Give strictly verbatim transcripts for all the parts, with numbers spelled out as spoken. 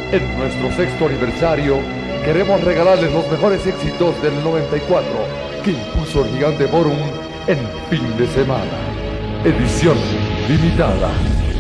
En nuestro sexto aniversario, queremos regalarles los mejores éxitos del noventa y cuatro que impuso el gigante Forum en fin de semana. Edición limitada.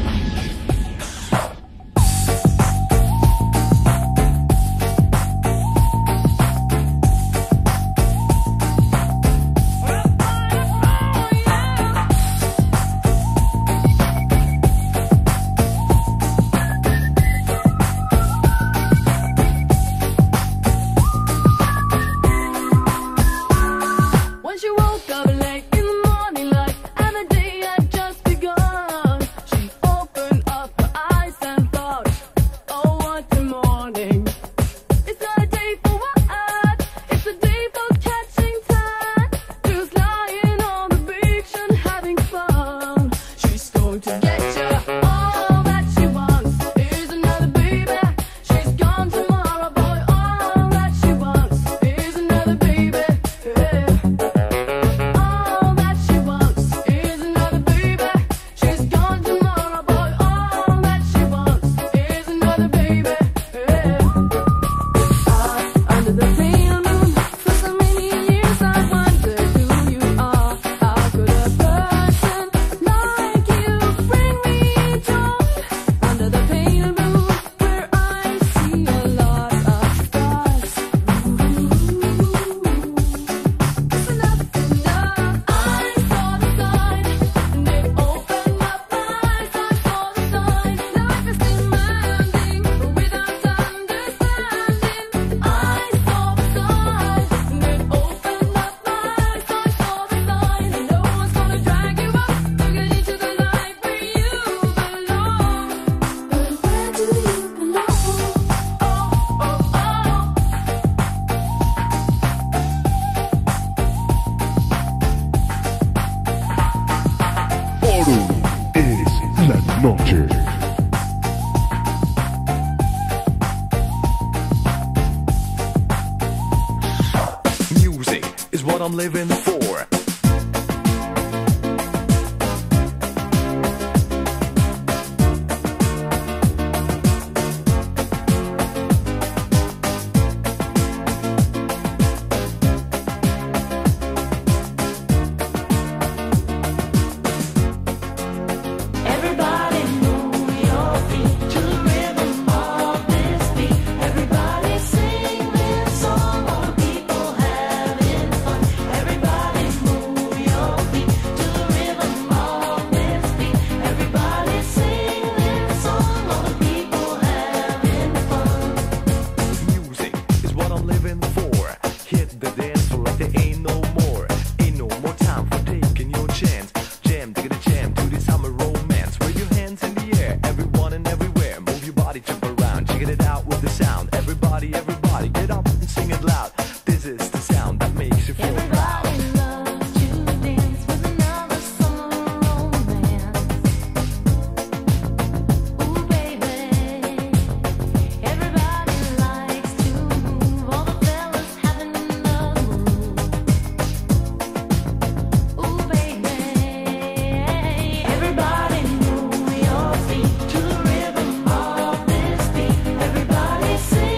Music is what I'm living for. Everybody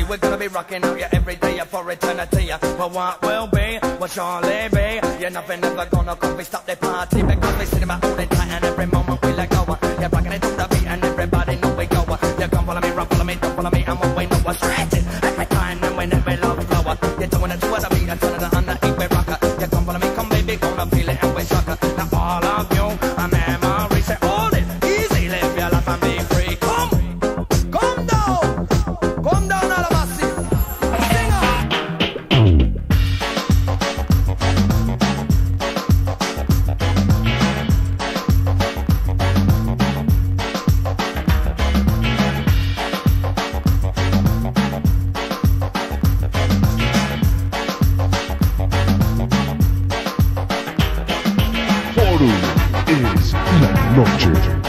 we're gonna be rocking out, yeah, every day for eternity. But what will be, what surely be. You're nothing ever gonna come, we stop the party because we see about all the time and every moment we let go. You're rocking it to the beat and everybody know we go. You come follow me, rock, follow me, don't follow me, I'm away, no one's stretching. Every time and when every love flower, you're doing it to the beat and turning it on the eat we rocker. You come follow me, come baby, gonna feel it and we sucker. Now all of you, a memory, say hold it easy, live your life and be free. Come, come down, come down all of us. Sing on. Forum es la noche.